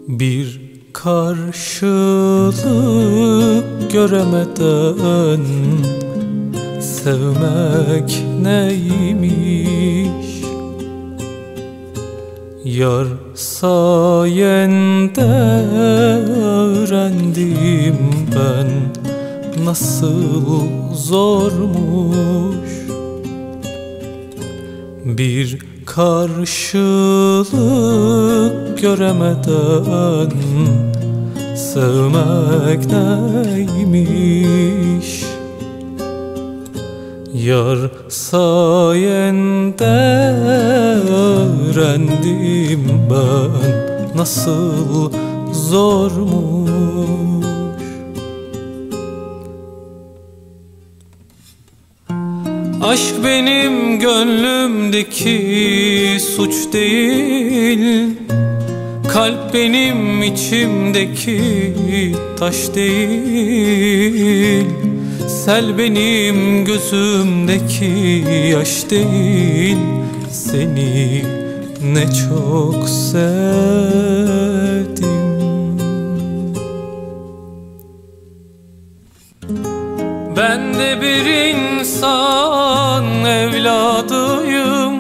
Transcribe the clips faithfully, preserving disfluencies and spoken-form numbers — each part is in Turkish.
Bir karşılık göremeden sevmek neymiş? Yar sayende öğrendim ben nasıl zormuş. Bir karşılık göremeden sevmek neymiş? Yar sayende öğrendim ben nasıl zormuş. Aşk benim gönlümdeki suç değil, kalp benim içimdeki taş değil, sel benim gözümdeki yaş değil. Seni ne çok sevdim. Ben de bir insan evladıyım,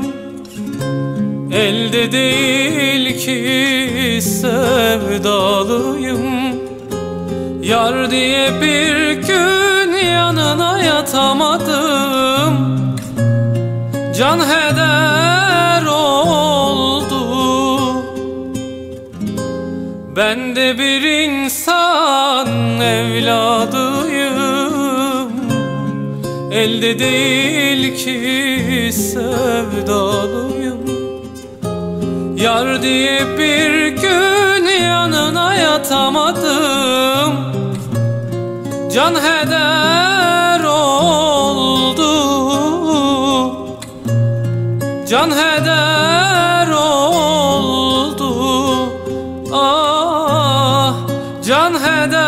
elde değil ki sevdalıyım. Yar diye bir gün yanına yatamadım, can heder oldu. Ben de bir insan evladıyım, elde değil ki sevdalıyım. Yar diye bir gün yanına yatamadım, can heder oldu. Can heder oldu. Ah, can heder